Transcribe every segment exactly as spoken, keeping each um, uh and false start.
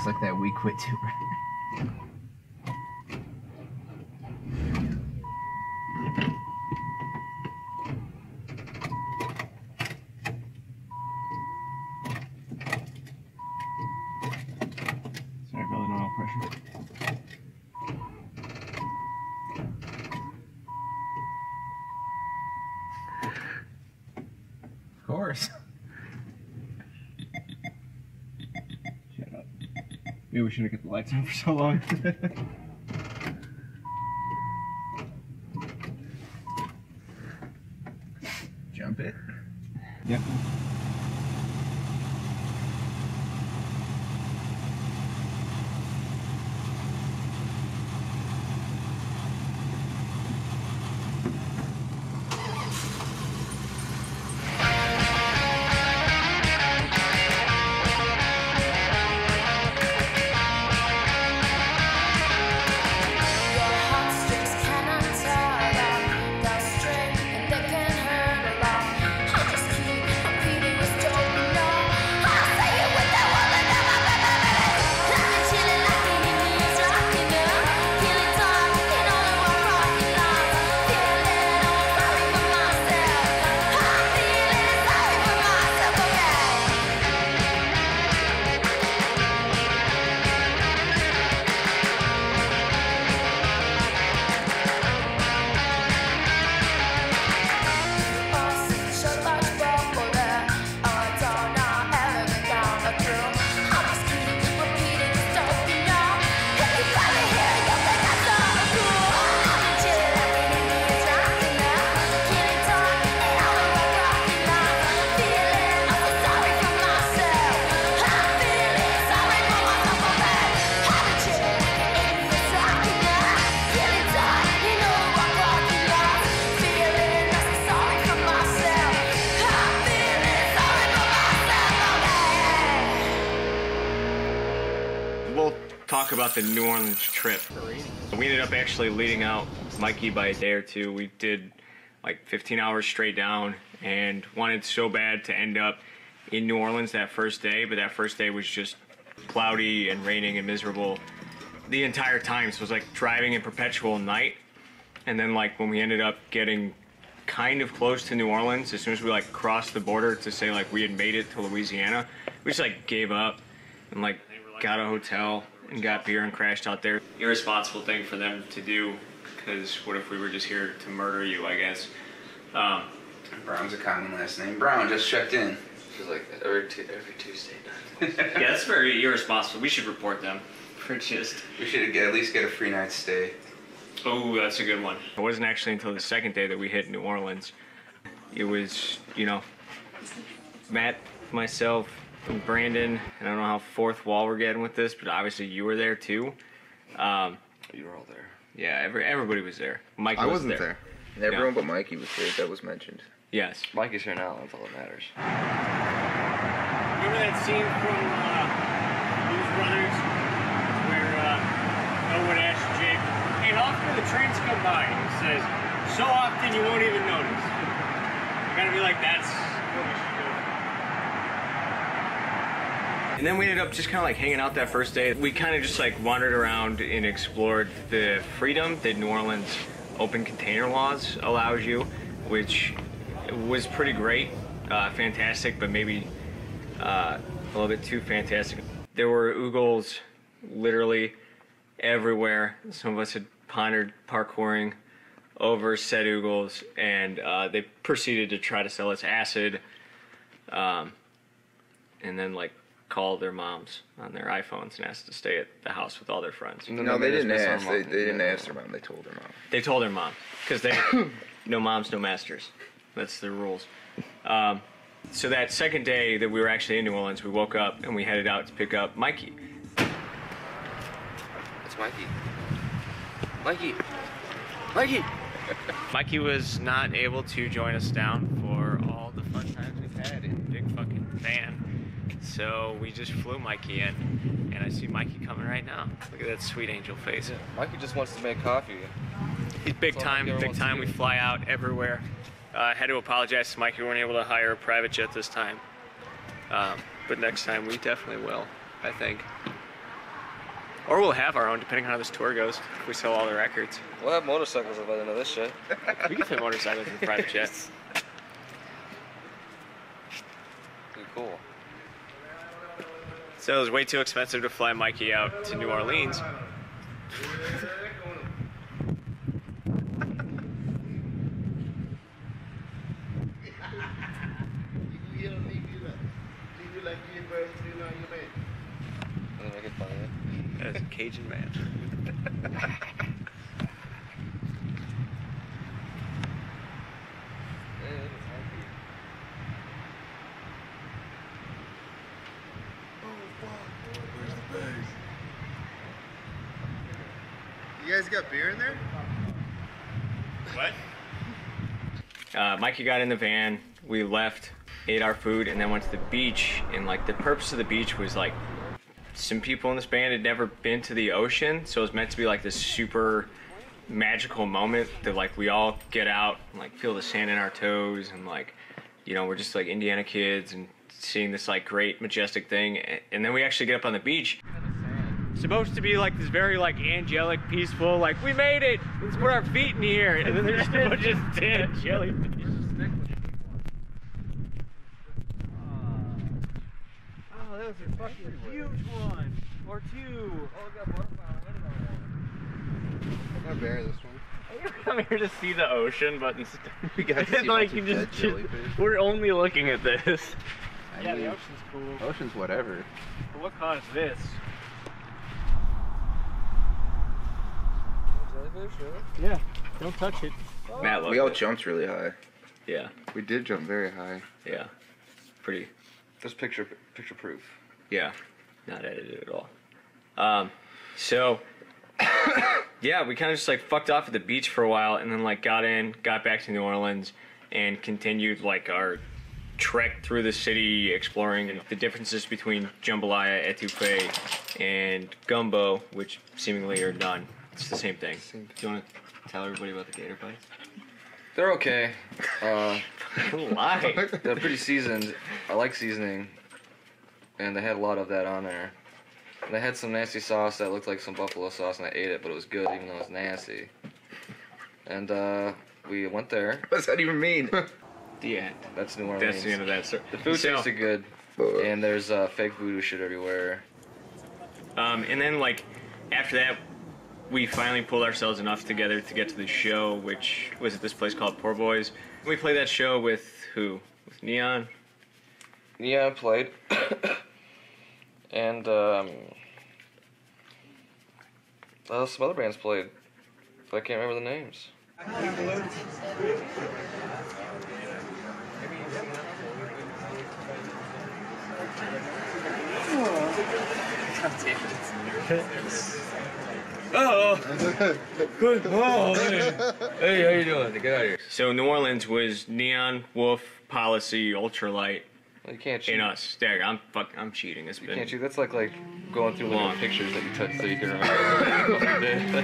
like that We Quit tour. Sorry, really no pressure. Of course. Shut up. Maybe we should have kept the lights on for so long. Jump it. Yep. Talk about the New Orleans trip. We ended up actually leading out Mikey by a day or two. We did like fifteen hours straight down and wanted so bad to end up in New Orleans that first day, but that first day was just cloudy and raining and miserable the entire time. So it was like driving in perpetual night. And then like when we ended up getting kind of close to New Orleans, as soon as we like crossed the border to say like we had made it to Louisiana, we just like gave up and like got a hotel and got beer and crashed out there. Irresponsible thing for them to do, because what if we were just here to murder you, I guess. Um, Brown's a common last name. Brown just checked in. She's like every, t every Tuesday night. yeah, that's very irresponsible. We should report them for just... We should at least get a free night's stay. Oh, that's a good one. It wasn't actually until the second day that we hit New Orleans. It was, you know, Matt, myself, and Brandon, and I don't know how fourth wall we're getting with this, but obviously you were there too. Um, you were all there. Yeah, every, everybody was there. Mikey I was wasn't there. there. And everyone no. but Mikey was there. That was mentioned. Yes. Mikey's here now. That's all that matters. Remember that scene from uh, Blues Brothers where uh, Elwood asked Jake, "Hey, how often do the trains come by?" And he says, "So often you won't even notice." You gotta be like, that's what we should do. And then we ended up just kind of like hanging out that first day. We kind of just like wandered around and explored the freedom that New Orleans open container laws allows you, which was pretty great, uh, fantastic, but maybe uh, a little bit too fantastic. There were oogles literally everywhere. Some of us had pondered parkouring over said oogles, and uh, they proceeded to try to sell us acid, um, and then like call their moms on their iPhones and ask to stay at the house with all their friends. No, no they, didn't ask. They, they didn't ask their mom. They told their mom. They told their mom, because they no moms, no masters. That's the rules. Um, so that second day that we were actually in New Orleans, we woke up and we headed out to pick up Mikey. It's Mikey. Mikey. Mikey. Mikey was not able to join us down for all the fun times we've had in the big fucking van. So we just flew Mikey in, and I see Mikey coming right now. Look at that sweet angel face. Yeah, Mikey just wants to make coffee. He's big time, big time. We fly out everywhere. I uh, had to apologize to Mikey. We weren't able to hire a private jet this time. Um, but next time we definitely will, I think. Or we'll have our own, depending on how this tour goes. If we sell all the records. We'll have motorcycles by the end of this shit. We can fit motorcycles in private jets. Pretty cool. So it was way too expensive to fly Mikey out to New Orleans. Make it funny. As a Cajun man. You guys got beer in there? What? Uh, Mikey got in the van, we left, ate our food, and then went to the beach. And like the purpose of the beach was like, some people in this band had never been to the ocean, so it was meant to be like this super magical moment that like we all get out and like feel the sand in our toes, and like, you know, we're just like Indiana kids and seeing this like great majestic thing. And then we actually get up on the beach. It's supposed to be like this very like angelic, peaceful, like we made it, let's put our feet in here, and then there's a bunch of dead jellyfish. Oh, that was a fucking huge one. Or two. Oh, we got butterfly I got bear this one. You come here to see the ocean, but instead We got to see like a you bunch of just, dead just jellyfish. we're only looking at this. I yeah, mean, the ocean's cool. Ocean's whatever. But what caused this? Jellyfish, really? Yeah, don't touch it. Matt, look. We all jumped really high. Yeah, We did jump very high. yeah, pretty. There's picture picture proof. Yeah, not edited at all. Um, so, yeah, we kind of just like fucked off at the beach for a while, and then like got in, got back to New Orleans, and continued like our trek through the city, exploring the differences between jambalaya, etouffee, and gumbo, which seemingly are none. It's the same thing. Do you want to tell everybody about the gator bites? They're okay. Uh, Why? they're pretty seasoned. I like seasoning, and they had a lot of that on there. And they had some nasty sauce that looked like some buffalo sauce, and I ate it, but it was good even though it was nasty. And uh, we went there. What does that even mean? The end. That's New Orleans. That's the end of that story. The food So- tasted good, Fuck. and there's uh, fake voodoo shit everywhere. Um, and then, like, after that, we finally pulled ourselves enough together to get to the show, which was at this place called Poor Boys. We played that show with who? With Neon? Yeah, I played. And um, uh, some other bands played, but I can't remember the names. Oh! Oh, hey, how you doing? Get out of here. So New Orleans was Neon, Wolf, Policy, Ultralight, Well, you can't cheat. and us. Dagger. I'm fuck. I'm cheating. It's You been can't cheat. That's like like going through Long. little pictures that you touch so you can remember.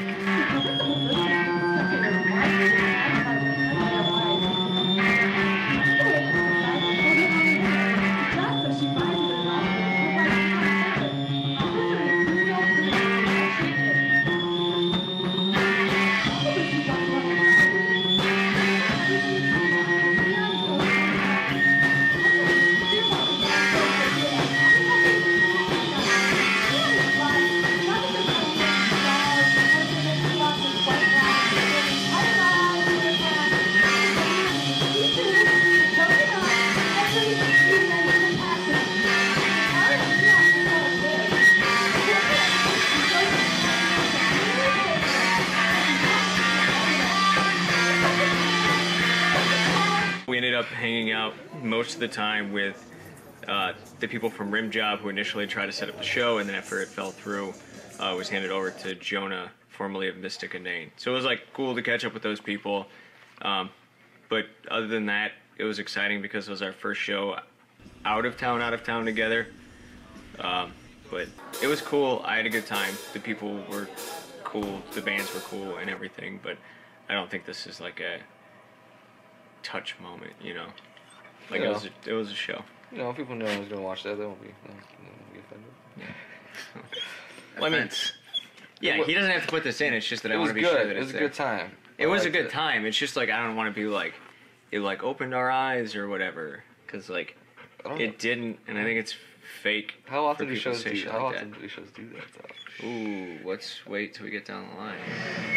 We ended up hanging out most of the time with uh, the people from Rim Job who initially tried to set up the show, and then after it fell through, uh, it was handed over to Jonah, formerly of Mystic and Nain. So it was like cool to catch up with those people. Um, but other than that, it was exciting because it was our first show out of town, out of town together. Um, but it was cool. I had a good time. The people were cool. The bands were cool and everything. But I don't think this is like a touch moment, you know. Like Yeah. it was, a, it was a show. You know, if people knew I was gonna watch that, they won't be, they won't be offended. Well, I mean, Yeah, he doesn't have to put this in. It's just that I It want was to be good. sure that It was it's a there. good time. It I was a liked good it. time. It's just like I don't want to be like, it like opened our eyes or whatever, because like I don't know. it didn't, and I think it's fake. How often for do people to shows say do? shit How like often do shows do that though? Ooh, let's wait till we get down the line.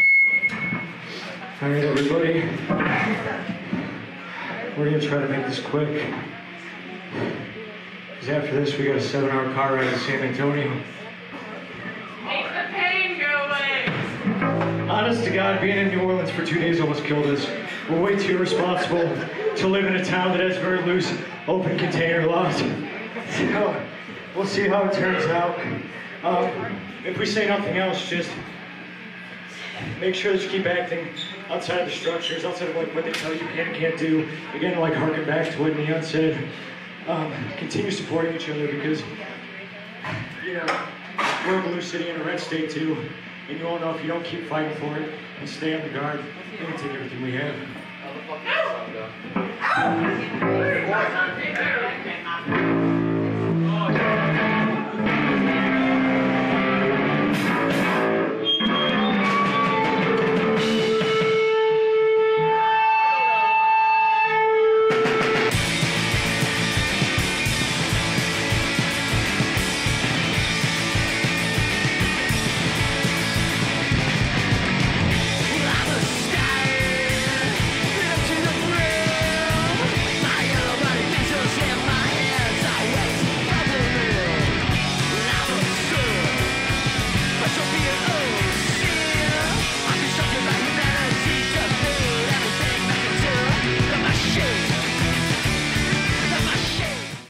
All right, everybody. We're gonna try to make this quick. Because after this, we got a seven-hour car ride to San Antonio. Make the pain go away! Honest to God, being in New Orleans for two days almost killed us. We're way too irresponsible to live in a town that has very loose, open container laws. So, we'll see how it turns out. Um, if we say nothing else, just make sure that you keep acting outside of the structures, outside of like what they tell you can and can't do. Again, like harken back to what Neon said. Um, continue supporting each other because, you know, we're a blue city and a red state too. And you all know if you don't keep fighting for it and stay on the guard, they're gonna take everything we have.